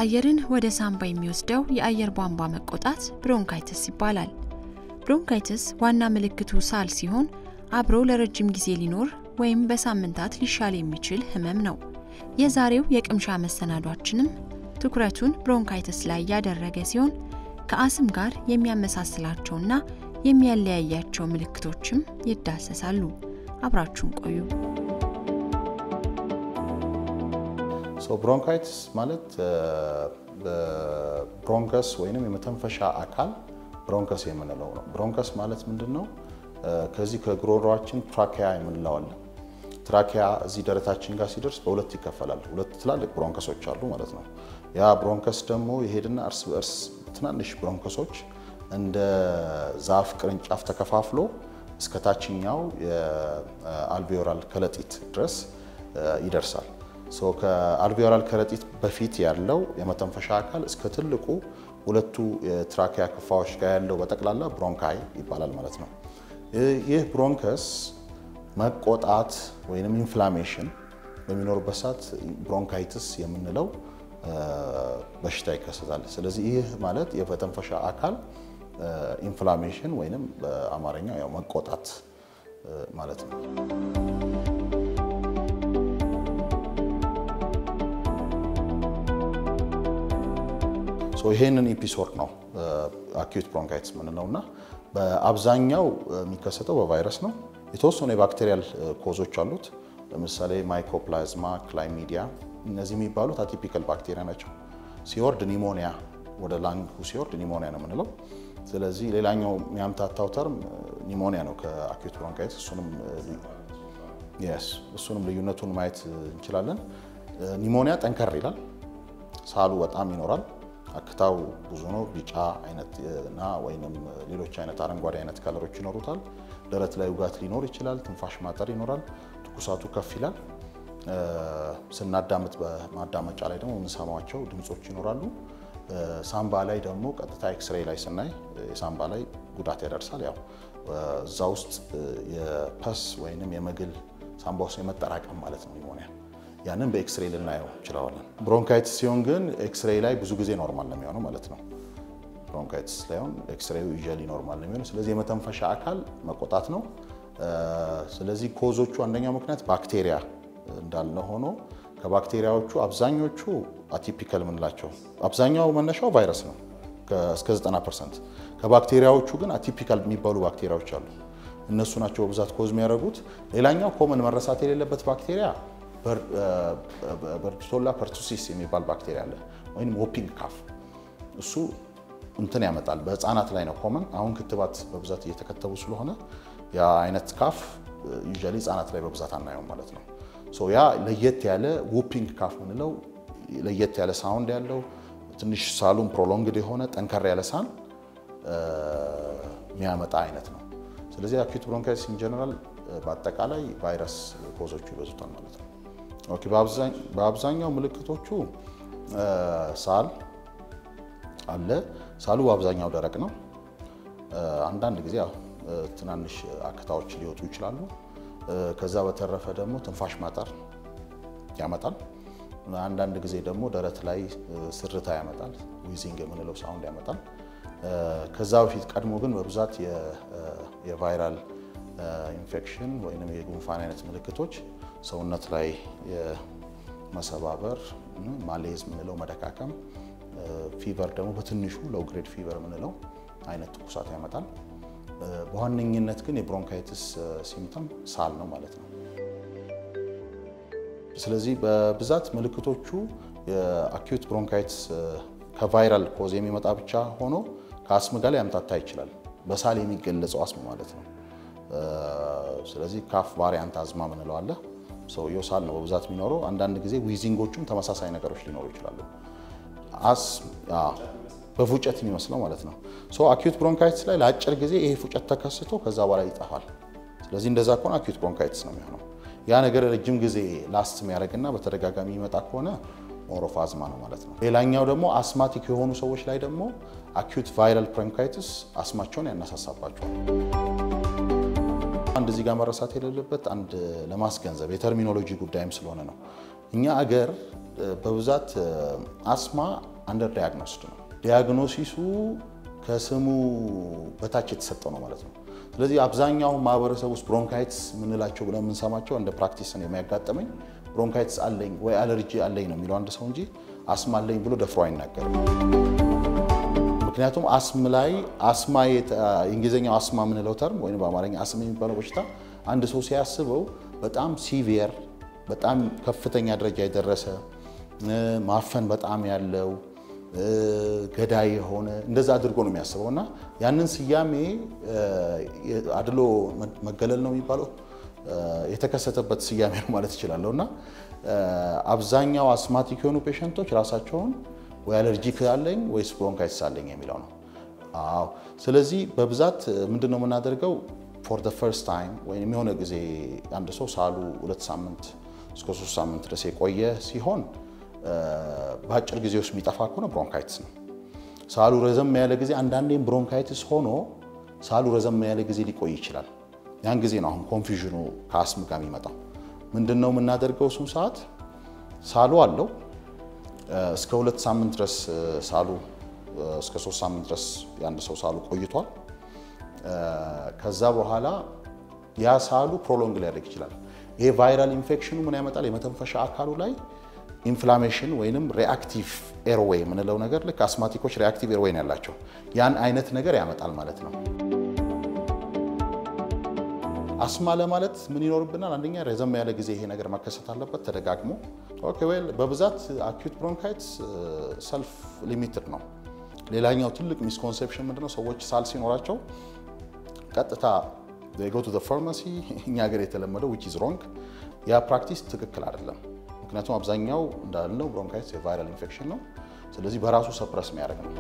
አየርን ወደ ሳምባ የሚወስደው የአየር ቧንቧ መቆጣት ብሮንካይተስ ይባላል። ብሮንካይተስ ዋና ምልክቱ ሳል ሲሆን አብሮ ለረጅም ጊዜ ሊኖር ወይም በሳምንታት ሊሻል የሚችል ህመም ነው። የዛሬው የቅምሻ መሰናዷችንም ትኩረቱን ብሮንካይተስ ላይ ያደረገ ሲሆን ከአስም ጋር የሚያመሳስላቸውና የሚያለያያቸው ምልክቶችም ይዳሰሳሉ። አብራችሁን ቆዩ። ብሮንካይተስ ማለት ብሮንከስ ወይንም የመተንፈሻ አካል ብሮንከስ የምንለው ነው። ብሮንከስ ማለት ምንድነው? ከዚህ ከግሮሮአችን ትራኪያ የምንለው አለ። ትራኪያ እዚህ ደረታችን ጋር ሲደርስ በሁለት ይከፈላል። ሁለት ትላልቅ ብሮንከሶች አሉ ማለት ነው። ያ ብሮንከስ ደግሞ ይሄድና እርስ በእርስ ትናንሽ ብሮንከሶች እንደ ዛፍ ቅርንጫፍ ተከፋፍሎ እስከ ታችኛው የአልቬዮላር ከረጢት ድረስ ይደርሳል። ከአልቬዮላር ከረጢት በፊት ያለው የመተንፈሻ አካል እስከ ትልቁ ሁለቱ የትራኪያ ክፋዎች ጋር ያለው በጠቅላላ ብሮንካይ ይባላል ማለት ነው። ይህ ብሮንከስ መቆጣት ወይንም ኢንፍላሜሽን በሚኖርበት ሰዓት ብሮንካይተስ የምንለው በሽታ ይከሰታል። ስለዚህ ይህ ማለት የመተንፈሻ አካል ኢንፍላሜሽን ወይንም በአማርኛው ያው መቆጣት ማለት ነው። ይሄንን ኤፒሶድ ነው አኪዩት ብሮንካይተስ ምንለውና በአብዛኛው የሚከሰተው በቫይረስ ነው። የተወሰኑ የባክቴሪያል ኮዞች አሉት። ለምሳሌ ማይኮፕላዝማ፣ ክላይሚዲያ እነዚህ የሚባሉት አቲፒካል ባክቴሪያ ናቸው። ሲወርድ ኒሞኒያ ወደ ላንጉ ሲወርድ ኒሞኒያ ነው የምንለው። ስለዚህ ሌላኛው የሚያምታታው ተርም ኒሞኒያ ነው ከአኪዩት ብሮንካይተስ። እሱንም ልዩነቱን ማየት እንችላለን። ኒሞኒያ ጠንከር ይላል፣ ሳሉ በጣም ይኖራል፣ አክታው ብዙ ነው፣ ቢጫ አይነት እና ወይንም ሌሎች አይነት አረንጓዴ አይነት ከለሮች ይኖሩታል። ደረት ላይ ውጋት ሊኖር ይችላል፣ ትንፋሽ ማጠር ይኖራል፣ ትኩሳቱ ከፍ ይላል። ስናዳምጥ በማዳመጫ ላይ ደግሞ የምንሰማቸው ድምጾች ይኖራሉ። ሳምባ ላይ ደግሞ ቀጥታ ኤክስሬይ ላይ ስናይ የሳምባ ላይ ጉዳት ያደርሳል። ያው እዛ ውስጥ የፐስ ወይንም የመግል ሳምባ ውስጥ የመጠራቀም ማለት ነው ኒሞኒያ። ያንን በኤክስሬይ ልናየው እንችላለን። ብሮንካይተስ ሲሆን ግን ኤክስሬይ ላይ ብዙ ጊዜ ኖርማል ነው የሚሆነው ማለት ነው። ብሮንካይተስ ላይሆን ኤክስሬዩ ዩዥዋሊ ኖርማል ነው የሚሆነው። ስለዚህ የመተንፈሻ አካል መቆጣት ነው። ስለዚህ ኮዞቹ አንደኛው ምክንያት ባክቴሪያ እንዳለ ሆኖ ከባክቴሪያዎቹ አብዛኞቹ አቲፒካል የምንላቸው አብዛኛው መነሻው ቫይረስ ነው እስከ 90%። ከባክቴሪያዎቹ ግን አቲፒካል የሚባሉ ባክቴሪያዎች አሉ። እነሱ ናቸው በብዛት ኮዝ የሚያደርጉት። ሌላኛው ኮመን መረሳት የሌለበት ባክቴሪያ በርዲቶላ ፐርቱሲስ የሚባል ባክቴሪያ አለ ወይም ሆፒንግ ካፍ። እሱ እንትን ያመጣል። በህፃናት ላይ ነው ኮመን። አሁን ክትባት በብዛት እየተከተቡ ስለሆነ ያ አይነት ካፍ ዩዥዋሊ ህፃናት ላይ በብዛት አናየውም ማለት ነው። ያ ለየት ያለ ሆፒንግ ካፍ ምንለው ለየት ያለ ሳውንድ ያለው ትንሽ ሳሉን ፕሮሎንግድ የሆነ ጠንከር ያለ ሳን የሚያመጣ አይነት ነው። ስለዚህ አኪዩት ብሮንካይተስ ኢን ጀነራል በአጠቃላይ ቫይረስ ኮዞቹ ይበዙታል ማለት ነው። በአብዛኛው ምልክቶቹ ሳል አለ። ሳሉ በአብዛኛው ደረቅ ነው። አንዳንድ ጊዜ ትናንሽ አክታዎች ሊወጡ ይችላሉ። ከዛ በተረፈ ደግሞ ትንፋሽ ማጠር ያመጣል። አንዳንድ ጊዜ ደግሞ ደረት ላይ ስርታ ያመጣል፣ ዊዚንግ የምንለው ሳውንድ ያመጣል። ከዛ በፊት ቀድሞ ግን በብዛት የቫይራል ኢንፌክሽን ወይንም የጉንፋን አይነት ምልክቶች ሰውነት ላይ የመሰባበር፣ ማሌዝ ምንለው መደካከም፣ ፊቨር ደግሞ በትንሹ ሎው ግሬድ ፊቨር ምንለው አይነት ትኩሳት ያመጣል። በዋነኝነት ግን የብሮንካይተስ ሲምፕተም ሳል ነው ማለት ነው። ስለዚህ በብዛት ምልክቶቹ የአኪዩት ብሮንካይተስ ከቫይራል ኮዝ የሚመጣ ብቻ ሆኖ ከአስም ጋር ያምታታ ይችላል። በሳል የሚገለጸው አስም ማለት ነው። ስለዚህ ካፍ ቫሪያንት አዝማ ምንለው አለ። ሰውየው ሳል ነው በብዛት የሚኖረው። አንዳንድ ጊዜ ዊዚንጎቹም ተመሳሳይ ነገሮች ሊኖሩ ይችላሉ። በፉጨት የሚመስለው ማለት ነው። አኪዩት ብሮንካይተስ ላይ ለአጭር ጊዜ ይሄ ፉጨት ተከስቶ ከዛ በኋላ ይጠፋል። ስለዚህ እንደዛ ከሆነ አኪዩት ብሮንካይተስ ነው የሚሆነው። ያ ነገር ረጅም ጊዜ ላስት የሚያደርግና በተደጋጋሚ ይመጣ ከሆነ ሞሮፍ አዝማ ነው ማለት ነው። ሌላኛው ደግሞ አስማቲክ የሆኑ ሰዎች ላይ ደግሞ አኪዩት ቫይራል ብሮንካይተስ አስማቸውን ያነሳሳባቸዋል። አንድ እዚህ ጋር መረሳት የሌለበት አንድ ለማስገንዘብ የተርሚኖሎጂ ጉዳይም ስለሆነ ነው። እኛ አገር በብዛት አስማ አንደር ዳያግኖስድ ነው ዲያግኖሲሱ ከስሙ በታች የተሰጠው ነው ማለት ነው ስለዚህ አብዛኛው ማህበረሰብ ውስጥ ብሮንካይትስ ምንላቸው ብለን ምንሰማቸው እንደ ፕራክቲስ ነው የሚያጋጥመኝ ብሮንካይትስ አለኝ ወይ አለርጂ አለኝ ነው የሚለው አንድ ሰው እንጂ አስማ አለኝ ብሎ ደፍሮ አይናገርም ምክንያቱም አስም ላይ አስማ የእንግሊዘኛው አስማ ምንለው ተርም ወይ በአማርኛ አስም የሚባለው በሽታ አንድ ሰው ሲያስበው በጣም ሲቪየር በጣም ከፍተኛ ደረጃ የደረሰ ማፈን በጣም ያለው ገዳይ ሆነ እንደዛ አድርጎ ነው የሚያስበውና ያንን ሲያሜ አድሎ መገለል ነው የሚባለው የተከሰተበት ሲያሜ ነው ማለት ይችላልውና አብዛኛው አስማቲክ የሆኑ ፔሸንቶች ራሳቸውን ወይ አለርጂክ አለኝ ወይ ብሮንካይትስ አለኝ የሚለው ነው አዎ ስለዚህ በብዛት ምንድነው የምናደርገው for the first time ወይ የሆነ ጊዜ አንድ ሰው ሳሉ 2 ሳምንት እስከ 3 ሳምንት ድረስ የቆየ ሲሆን ባጭር ጊዜ ውስጥ የሚጠፋ ከሆነ ብሮንካይትስ ነው ሳሉ ረዘም ያለ ጊዜ አንዳንዴም ብሮንካይትስ ሆኖ ሳሉ ረዘም ያለ ጊዜ ሊቆይ ይችላል ያን ጊዜ ነው አሁን ኮንፊውዥኑ ከአስም ጋር የሚመጣው ምንድነው የምናደርገው እሱን ሰዓት ሳሉ አለው እስከ 2 ሳምንት ድረስ ሳሉ እስከ 3 ሳምንት ድረስ ያንድ ሰው ሳሉ ቆይቷል ከዛ በኋላ ያ ሳሉ ፕሮሎንግ ሊያደርግ ይችላል ይሄ ቫይራል ኢንፌክሽኑ ምን ያመጣል የመተንፈሻ አካሉ ላይ ኢንፍላሜሽን ወይንም ሪአክቲቭ ኤርዌይ ምንለው ነገር ልክ አስማቲኮች ሪአክቲቭ ኤርዌይ ያላቸው ያን አይነት ነገር ያመጣል ማለት ነው አስማ ለማለት ምን ይኖርብናል አንደኛ ረዘም ያለ ጊዜ ይሄ ነገር መከሰት አለበት ተደጋግሞ ኦኬ ዌል በብዛት አኪዩት ብሮንካይትስ ሰልፍ ሊሚትድ ነው ሌላኛው ትልቅ ሚስኮንሴፕሽን ምንድነው ሰዎች ሳል ሲኖራቸው ቀጥታ they go to the pharmacy እኛ ሀገር የተለመደው which is wrong ያ ፕራክቲስ ትክክል አይደለም ምክንያቱም አብዛኛው እንዳልነው ብሮንካይትስ የቫይራል ኢንፌክሽን ነው ስለዚህ በራሱ ሰፕረስ የሚያደርግ ነው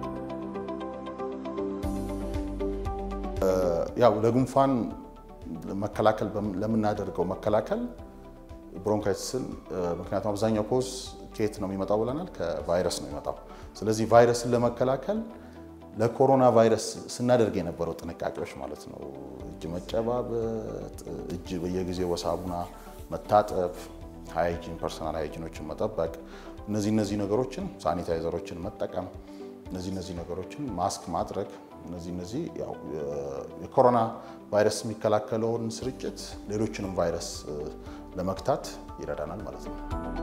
ያው ለጉንፋን መከላከል ለምናደርገው መከላከል ብሮንካይትስን ምክንያቱም አብዛኛው ኮዝ ከየት ነው የሚመጣው ብለናል ከቫይረስ ነው የሚመጣው ስለዚህ ቫይረስን ለመከላከል ለኮሮና ቫይረስ ስናደርግ የነበረው ጥንቃቄዎች ማለት ነው እጅ መጨባበጥ እጅ በየጊዜው በሳሙና መታጠብ ሃይጂን ፐርሰናል ሃይጂኖችን መጠበቅ እነዚህ ነገሮችን ሳኒታይዘሮችን መጠቀም እነዚህ ነገሮችን ማስክ ማድረግ እነዚህ ያው የኮሮና ቫይረስ የሚከላከለውን ስርጭት ሌሎችንም ቫይረስ ለመክታት ይረዳናል ማለት ነው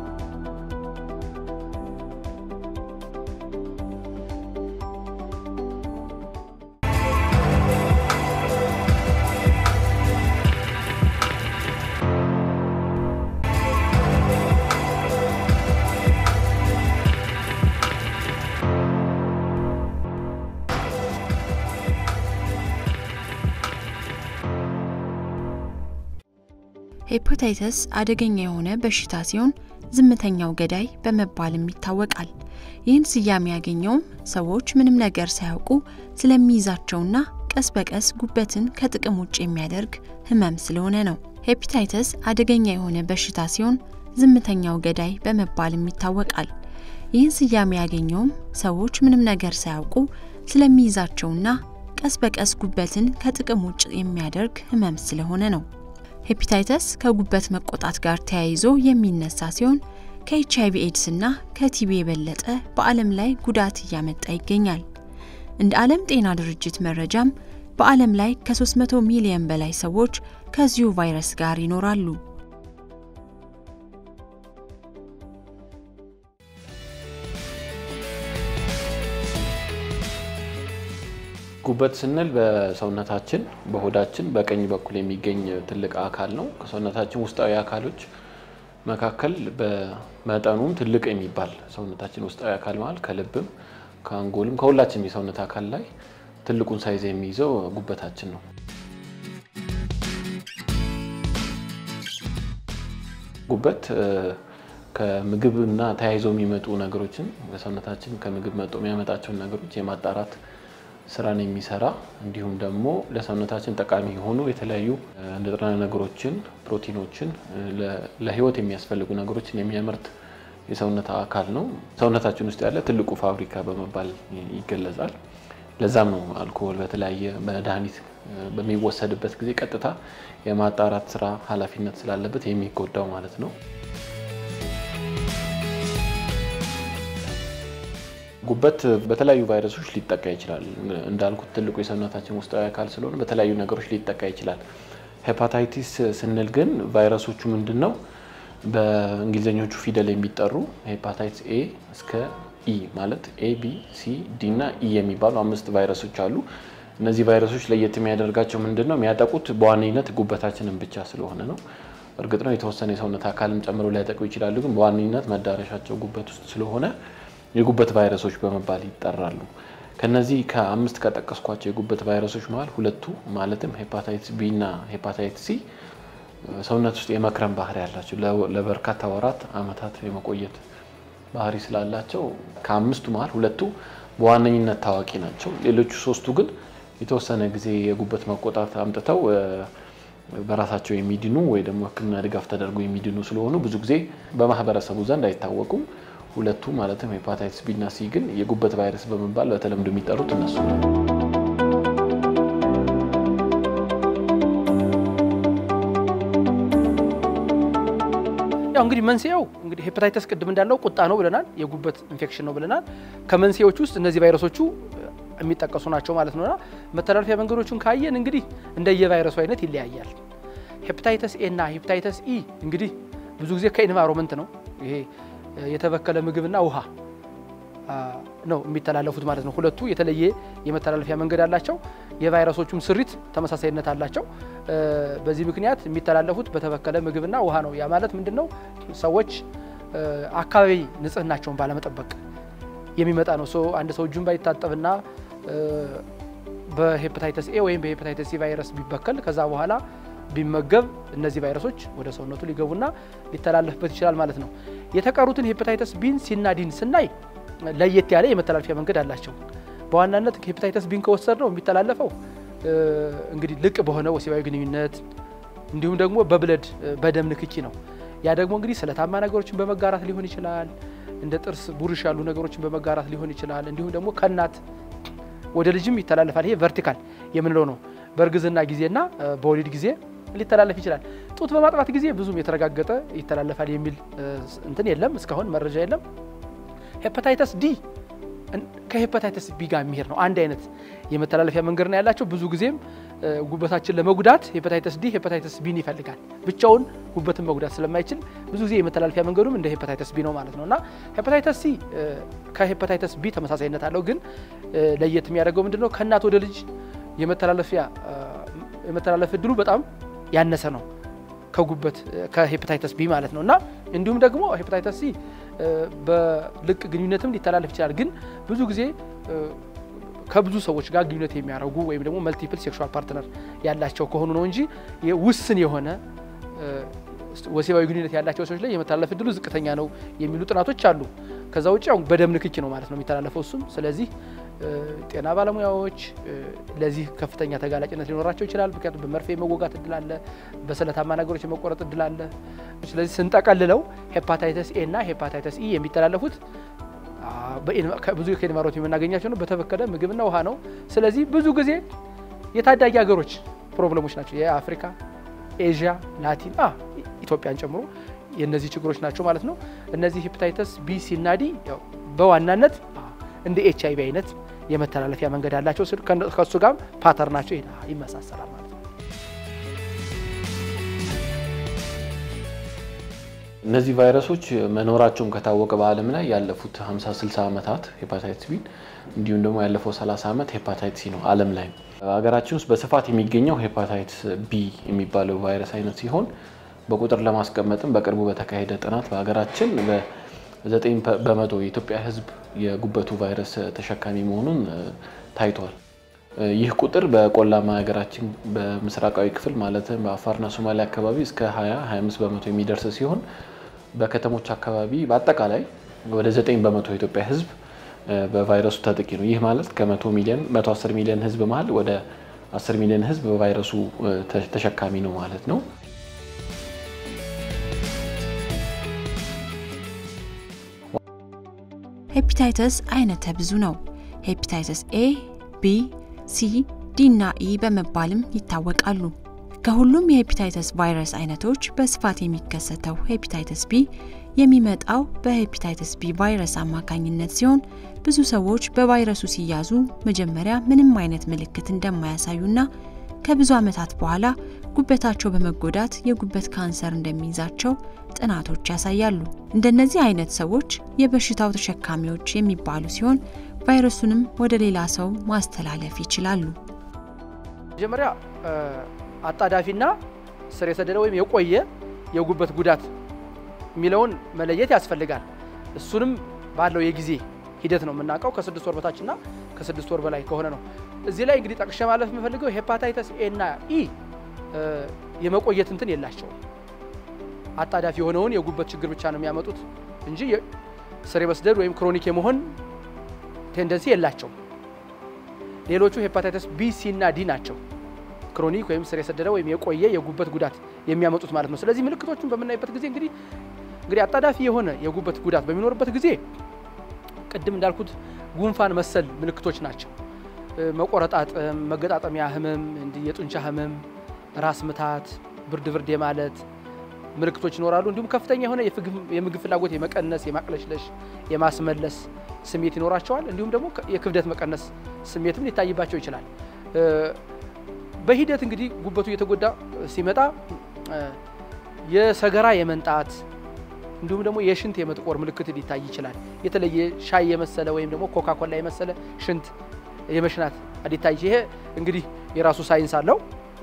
ሄፓታይተስ አደገኛ የሆነ በሽታ ሲሆን ዝምተኛው ገዳይ በመባልም ይታወቃል ይህን ስያሜ ያገኘው ሰዎች ምንም ነገር ሳያውቁ ስለሚይዛቸውና ቀስ በቀስ ጉበትን ከጥቅም ውጭ የሚያደርግ ህመም ስለሆነ ነው ሄፓታይተስ አደገኛ የሆነ በሽታ ሲሆን ዝምተኛው ገዳይ በመባልም ይታወቃል ይህን ስያሜ ያገኘው ሰዎች ምንም ነገር ሳያውቁ ስለሚይዛቸውና ቀስ በቀስ ጉበትን ከጥቅም ውጭ የሚያደርግ ህመም ስለሆነ ነው ሄፓታይተስ ከጉበት መቆጣት ጋር ተያይዞ የሚነሳ ሲሆን ከኤችአይቪ ኤድስ እና ከቲቢ የበለጠ በዓለም ላይ ጉዳት እያመጣ ይገኛል እንደ ዓለም ጤና ድርጅት መረጃም በዓለም ላይ ከ300 ሚሊዮን በላይ ሰዎች ከዚሁ ቫይረስ ጋር ይኖራሉ ጉበት ስንል በሰውነታችን በሆዳችን በቀኝ በኩል የሚገኝ ትልቅ አካል ነው ከሰውነታችን ውስጣዊ አካሎች መካከል በመጠኑም ትልቅ የሚባል ሰውነታችን ውስጣዊ አካል ማለት ከልብም ከአንጎልም ከሁላችንም የሰውነት አካል ላይ ትልቁን ሳይዝ የሚይዘው ጉበታችን ነው ጉበት ከምግብና ተያይዞ የሚመጡ ነገሮችን በሰውነታችን ከምግብ መጥቶ የሚያመጣቸው ነገሮች የማጣራት ስራን የሚሰራ እንዲሁም ደግሞ ለሰውነታችን ጠቃሚ የሆኑ የተለያዩ ንጥረ ነገሮችን ፕሮቲኖችን ለህይወት የሚያስፈልጉ ነገሮችን የሚያመርት የሰውነት አካል ነው ሰውነታችን ውስጥ ያለ ትልቁ ፋብሪካ በመባል ይገለጻል ለዛም ነው አልኮል በተለያየ መድኃኒት በሚወሰድበት ጊዜ ቀጥታ የማጣራት ስራ ኃላፊነት ስላለበት የሚጎዳው ማለት ነው ጉበት በተለያዩ ቫይረሶች ሊጠቃ ይችላል እንዳልኩት ትልቁ የሰውነታችን ውስጣዊ አካል ስለሆነ በተለያዩ ነገሮች ሊጠቃ ይችላል ሄፓታይቲስ ስንል ግን ቫይረሶቹ ምንድነው በእንግሊዘኞቹ ፊደል የሚጠሩ ሄፓታይቲስ ኤ እስከ ኢ ማለት ኤ ቢ ሲ ዲ እና ኢ የሚባሉ አምስት ቫይረሶች አሉ እነዚህ ቫይረሶች ለየት የሚያደርጋቸው ምንድነው የሚያጠቁት በዋነኝነት ጉበታችንን ብቻ ስለሆነ ነው እርግጥ ነው የተወሰነ የሰውነት አካልን ጨምሮ ሊያጠቁ ይችላሉ ግን በዋነኝነት መዳረሻቸው ጉበት ውስጥ ስለሆነ የጉበት ቫይረሶች በመባል ይጠራሉ ከነዚህ ከአምስት ከጠቀስኳቸው የጉበት ቫይረሶች ማለት ሁለቱ ማለትም ሄፓታይቲስ ቢ እና ሄፓታይቲስ ሲ ሰውነት ውስጥ የመክረም ባህሪ ያላቸው ለበርካታ ወራት አመታት የመቆየት ባህሪ ስላላቸው ከአምስቱ ማለት ሁለቱ በዋነኝነት ታዋቂ ናቸው ሌሎቹ ሶስቱ ግን የተወሰነ ጊዜ የጉበት መቆጣት አምጥተው በራሳቸው የሚድኑ ወይ ደግሞ ህክምና ድጋፍ ተደርጎ የሚድኑ ስለሆኑ ብዙ ጊዜ በማህበረሰቡ ዘንድ አይታወቁም ሁለቱ ማለትም ሄፓታይቲስ ቢ እና ሲ ግን የጉበት ቫይረስ በመባል በተለምዶ የሚጠሩት እነሱ ነው ያው እንግዲህ መንስኤው እንግዲህ ሄፓታይተስ ቅድም እንዳለው ቁጣ ነው ብለናል የጉበት ኢንፌክሽን ነው ብለናል ከመንስኤዎች ውስጥ እነዚህ ቫይረሶቹ የሚጠቀሱ ናቸው ማለት ነውና መተላለፊያ መንገዶችን ካየን እንግዲህ እንደየቫይረሱ አይነት ይለያያል ሄፓታይተስ ኤ እና ሄፓታይተስ ኢ እንግዲህ ብዙ ጊዜ ከኢንቫይሮንመንት ነው ይሄ የተበከለ ምግብና ውሃ ነው የሚተላለፉት ማለት ነው ሁለቱ የተለየ የመተላለፊያ መንገድ አላቸው የቫይረሶቹም ስሪት ተመሳሳይነት አላቸው በዚህ ምክንያት የሚተላለፉት በተበከለ ምግብና ውሃ ነው ያ ማለት ምንድነው ሰዎች አካባቢ ንጽህናቸውን ባለመጠበቅ የሚመጣ ነው አንድ ሰው እጁን ባይታጠብና በሄፓታይተስ ኤ ወይም በሄፓታይተስ ሲ ቫይረስ ቢበከል ከዛ በኋላ ቢመገብ እነዚህ ቫይረሶች ወደ ሰውነቱ ሊገቡና ሊተላለፍበት ይችላል ማለት ነው የተቀሩትን ሄፓታይተስ ቢን ሲና ዲን ስናይ ለየት ያለ የመተላለፊያ መንገድ አላቸው በዋናነት ሄፓታይተስ ቢን ከወሰድነው የሚተላለፈው እንግዲህ ልቅ በሆነ ወሲባዊ ግንኙነት እንዲሁም ደግሞ በብለድ በደም ንክኪ ነው ያ ደግሞ እንግዲህ ስለታማ ነገሮችን በመጋራት ሊሆን ይችላል እንደ ጥርስ ቡርሽ ያሉ ነገሮችን በመጋራት ሊሆን ይችላል እንዲሁም ደግሞ ከናት ወደ ልጅም ይተላለፋል ይሄ ቨርቲካል የምንለው ነው በርግዝና ጊዜና በወሊድ ጊዜ ሊተላለፍ ይችላል ጡት በማጥባት ጊዜ ብዙም የተረጋገጠ ይተላለፋል የሚል እንትን የለም እስካሁን መረጃ የለም ሄፓታይተስ ዲ ከሄፓታይተስ ቢ ጋር የሚሄድ ነው አንድ አይነት የመተላለፊያ መንገድ ነው ያላቸው ብዙ ጊዜም ጉበታችን ለመጉዳት ሄፓታይተስ ዲ ሄፓታይተስ ቢ ይፈልጋል ብቻውን ጉበትን መጉዳት ስለማይችል ብዙ ጊዜ የመተላለፊያ መንገዱም እንደ ሄፓታይተስ ቢ ነው ማለት ነውና ሄፓታይተስ ሲ ከሄፓታይተስ ቢ ተመሳሳይነት አለው ግን ለየት የሚያደርገው ምንድነው ከእናት ወደ ልጅ የመተላለፍ እድሉ በጣም ያነሰ ነው ከጉበት ከሄፓታይተስ ቢ ማለት ነውና እንዲሁም ደግሞ ሄፓታይተስ ሲ በልቅ ግንኙነትም ሊተላለፍ ይችላል ግን ብዙ ጊዜ ከብዙ ሰዎች ጋር ግንኙነት የሚያደርጉ ወይም ደግሞ መልቲፕል ሴክሹዋል ፓርትነር ያላቸው ከሆኑ ነው እንጂ ውስን የሆነ ወሲባዊ ግንኙነት ያላቸው ሰዎች ላይ የመተላለፍ እድሉ ዝቅተኛ ነው የሚሉ ጥናቶች አሉ ከዛ ውጪ ያው በደም ንክኪ ነው ማለት ነው የሚተላለፈው እሱም ስለዚህ ጤና ባለሙያዎች ለዚህ ከፍተኛ ተጋላጭነት ሊኖራቸው ይችላል ምክንያቱም በመርፌ መወጋት እድል አለ በሰለታማ ነገሮች የመቆረጥ እድል አለ ስለዚህ ስንጠቀልለው ሄፓታይተስ ኤ እና ሄፓታይተስ ኢ የሚተላለፉት ብዙ ከኢንቫይሮንመንት የምናገኛቸው ነው በተበከለ ምግብና ውሃ ነው ስለዚህ ብዙ ጊዜ የታዳጊ ሀገሮች ፕሮብሌሞች ናቸው የአፍሪካ ኤዥያ ላቲን ኢትዮጵያን ጨምሮ የነዚህ ችግሮች ናቸው ማለት ነው እነዚህ ሄፓታይተስ ቢ ሲ እና ዲ ያው በዋናነት እንደ ኤችአይቪ አይነት የመተላለፊያ መንገድ አላቸው ከሱ ጋር ፓተርናቸው ይመሳሰላል ማለት ነው እነዚህ ቫይረሶች መኖራቸውን ከታወቀ በዓለም ላይ ያለፉት 50-60 አመታት ሄፓታይቲስ ቢ እንዲሁም ደግሞ ያለፈው 30 አመት ሄፓታይቲስ ሲ ነው ዓለም ላይ ሀገራችን ውስጥ በስፋት የሚገኘው ሄፓታይቲስ ቢ የሚባለው ቫይረስ አይነት ሲሆን በቁጥር ለማስቀመጥም በቅርቡ በተካሄደ ጥናት በሀገራችን በ9% የኢትዮጵያ ህዝብ የጉበቱ ቫይረስ ተሸካሚ መሆኑን ታይቷል ይህ ቁጥር በቆላማ ሀገራችን በምስራቃዊ ክፍል ማለትም በአፋርና ሶማሌ አካባቢ እስከ 20-25% የሚደርስ ሲሆን በከተሞች አካባቢ በአጠቃላይ ወደ 9% የኢትዮጵያ ህዝብ በቫይረሱ ተጠቂ ነው ይህ ማለት ከ100 ሚሊዮን 110 ሚሊዮን ህዝብ መሃል ወደ 10 ሚሊዮን ህዝብ በቫይረሱ ተሸካሚ ነው ማለት ነው ሄፓታይተስ አይነተ ብዙ ነው ሄፓታይተስ ኤ ቢ ሲ ዲ እና ኢ በመባልም ይታወቃሉ ከሁሉም የሄፓታይተስ ቫይረስ አይነቶች በስፋት የሚከሰተው ሄፓታይተስ ቢ የሚመጣው በሄፓታይተስ ቢ ቫይረስ አማካኝነት ሲሆን ብዙ ሰዎች በቫይረሱ ሲያዙ መጀመሪያ ምንም አይነት ምልክት እንደማያሳዩና ከብዙ ዓመታት በኋላ ጉበታቸው በመጎዳት የጉበት ካንሰር እንደሚይዛቸው ጥናቶች ያሳያሉ። እንደነዚህ አይነት ሰዎች የበሽታው ተሸካሚዎች የሚባሉ ሲሆን ቫይረሱንም ወደ ሌላ ሰው ማስተላለፍ ይችላሉ። መጀመሪያ አጣዳፊና ስር የሰደደ ወይም የቆየ የጉበት ጉዳት ሚለውን መለየት ያስፈልጋል። እሱንም ባለው የጊዜ ሂደት ነው የምናውቀው ከ6 ወር በታችና ከ6 ወር በላይ ከሆነ ነው። እዚህ ላይ እንግዲህ ጠቅሼ ማለፍ የምፈልገው ሄፓታይተስ ኤ እና ኢ የመቆየት እንትን የላቸው አጣዳፊ የሆነውን የጉበት ችግር ብቻ ነው የሚያመጡት እንጂ ስር የመስደድ ወይም ክሮኒክ የመሆን ቴንደንሲ የላቸው። ሌሎቹ ሄፓታይተስ ቢ ሲ እና ዲ ናቸው ክሮኒክ ወይም ስር የሰደደ ወይም የቆየ የጉበት ጉዳት የሚያመጡት ማለት ነው። ስለዚህ ምልክቶቹን በመናይበት ጊዜ እንግዲህ አጣዳፊ የሆነ የጉበት ጉዳት በሚኖርበት ጊዜ ቅድም እንዳልኩት ጉንፋን መሰል ምልክቶች ናቸው። መቆረጣጠም፣ መገጣጠሚያ ህመም፣ የጡንቻ ህመም፣ ራስ ምታት፣ ብርድ የማለት ምልክቶች ይኖራሉ። እንዲሁም ከፍተኛ የሆነ የምግብ ፍላጎት የመቀነስ፣ የማቅለሽለሽ፣ የማስመለስ ስሜት ይኖራቸዋል። እንዲሁም ደግሞ የክብደት መቀነስ ስሜትም ሊታይባቸው ይችላል። በሂደት እንግዲህ ጉበቱ እየተጎዳ ሲመጣ የሰገራ የመንጣት እንዲሁም ደግሞ የሽንት የመጥቆር ምልክት ሊታይ ይችላል። የተለየ ሻይ የመሰለ ወይም ደግሞ ኮካኮላ የመሰለ ሽንት የመሽናት ሊታይ ይሄ እንግዲህ የራሱ ሳይንስ አለው።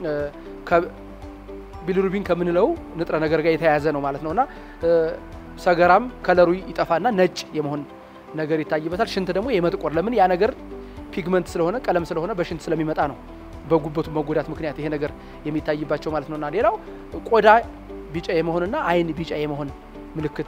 ቢሊሩቢን ከምንለው ንጥረ ነገር ጋር የተያያዘ ነው ማለት ነውና ሰገራም ከለሩ ይጠፋና ነጭ የመሆን ነገር ይታይበታል። ሽንት ደግሞ የመጥቆር ለምን ያ ነገር ፒግመንት ስለሆነ ቀለም ስለሆነ በሽንት ስለሚመጣ ነው በጉበቱ መጎዳት ምክንያት ይሄ ነገር የሚታይባቸው ማለት ነውና ሌላው ቆዳ ቢጫ የመሆንና አይን ቢጫ የመሆን ምልክት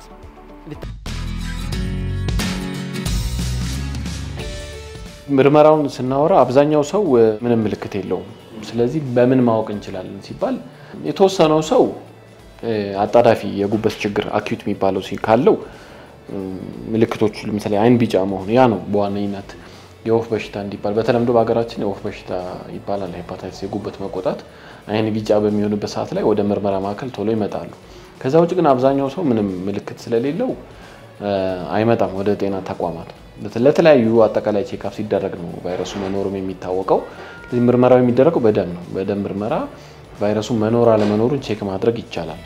ምርመራውን ስናወራ አብዛኛው ሰው ምንም ምልክት የለውም። ስለዚህ በምን ማወቅ እንችላለን ሲባል የተወሰነው ሰው አጣዳፊ የጉበት ችግር አኪዩት የሚባለው ካለው ምልክቶቹ ለምሳሌ አይን ቢጫ መሆን ያ ነው በዋነኝነት የወፍ በሽታ እንዲባል በተለምዶ በአገራችን የወፍ በሽታ ይባላል። ሄፓታይተስ የጉበት መቆጣት አይን ቢጫ በሚሆንበት ሰዓት ላይ ወደ ምርመራ ማዕከል ቶሎ ይመጣሉ። ከዛ ውጭ ግን አብዛኛው ሰው ምንም ምልክት ስለሌለው አይመጣም ወደ ጤና ተቋማት። ለተለያዩ አጠቃላይ ቼክአፕ ሲደረግ ነው ቫይረሱ መኖሩም የሚታወቀው። ስለዚህ ምርመራው የሚደረገው በደም ነው። በደም ምርመራ ቫይረሱ መኖር አለመኖሩን ቼክ ማድረግ ይቻላል።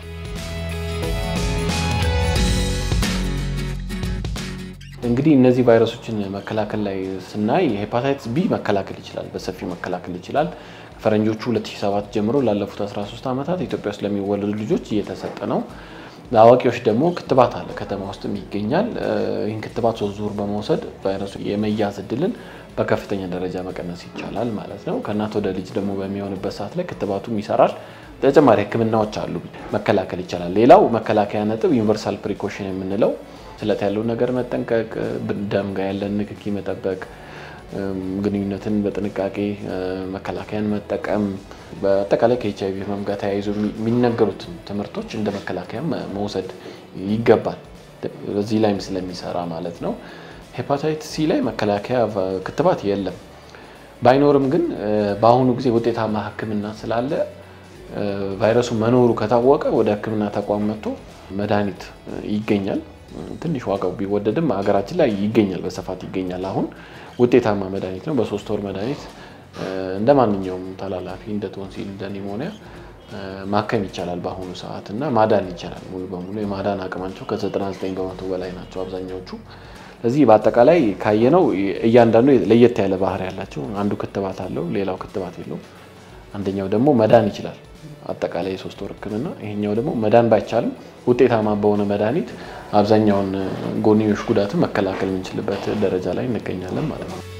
እንግዲህ እነዚህ ቫይረሶችን መከላከል ላይ ስናይ ሄፓታይተስ ቢ መከላከል ይችላል፣ በሰፊው መከላከል ይችላል። ፈረንጆቹ 2007 ጀምሮ ላለፉት 13 ዓመታት ኢትዮጵያ ውስጥ ለሚወለዱ ልጆች እየተሰጠ ነው። ለአዋቂዎች ደግሞ ክትባት አለ፣ ከተማ ውስጥም ይገኛል። ይህን ክትባት 3 ዙር በመውሰድ ቫይረሱ የመያዝ እድልን በከፍተኛ ደረጃ መቀነስ ይቻላል ማለት ነው። ከእናት ወደ ልጅ ደግሞ በሚሆንበት ሰዓት ላይ ክትባቱም ይሰራል። ተጨማሪ ህክምናዎች አሉ፣ መከላከል ይቻላል። ሌላው መከላከያ ነጥብ ዩኒቨርሳል ፕሪኮሽን የምንለው ስለት ያለው ነገር መጠንቀቅ፣ ደም ጋር ያለን ንክኪ መጠበቅ፣ ግንኙነትን በጥንቃቄ መከላከያን መጠቀም፣ በአጠቃላይ ከኤችአይቪ ህመም ጋር ተያይዞ የሚነገሩት ትምህርቶች እንደ መከላከያ መውሰድ ይገባል። በዚህ ላይም ስለሚሰራ ማለት ነው። ሄፓታይተስ ሲ ላይ መከላከያ ክትባት የለም። ባይኖርም ግን በአሁኑ ጊዜ ውጤታማ ህክምና ስላለ ቫይረሱ መኖሩ ከታወቀ ወደ ህክምና ተቋም መጥቶ መድኃኒት ይገኛል። ትንሽ ዋጋው ቢወደድም ሀገራችን ላይ ይገኛል፣ በስፋት ይገኛል። አሁን ውጤታማ መድኃኒት ነው። በ3 ወር መድኃኒት እንደማንኛውም ተላላፊ እንደ ቶንሲል እንደ ኒሞኒያ ማከም ይቻላል በአሁኑ ሰዓት እና ማዳን ይቻላል። ሙሉ በሙሉ የማዳን አቅማቸው ከ99% በላይ ናቸው አብዛኛዎቹ። ስለዚህ በአጠቃላይ ካየነው እያንዳንዱ ለየት ያለ ባህሪ ያላቸው፣ አንዱ ክትባት አለው፣ ሌላው ክትባት የለውም። አንደኛው ደግሞ መዳን ይችላል አጠቃላይ 3 ወር ህክምና፣ ይሄኛው ደግሞ መዳን ባይቻልም ውጤታማ በሆነ መድኃኒት አብዛኛውን ጎንዮሽ ጉዳት መከላከል የምንችልበት ደረጃ ላይ እንገኛለን ማለት ነው።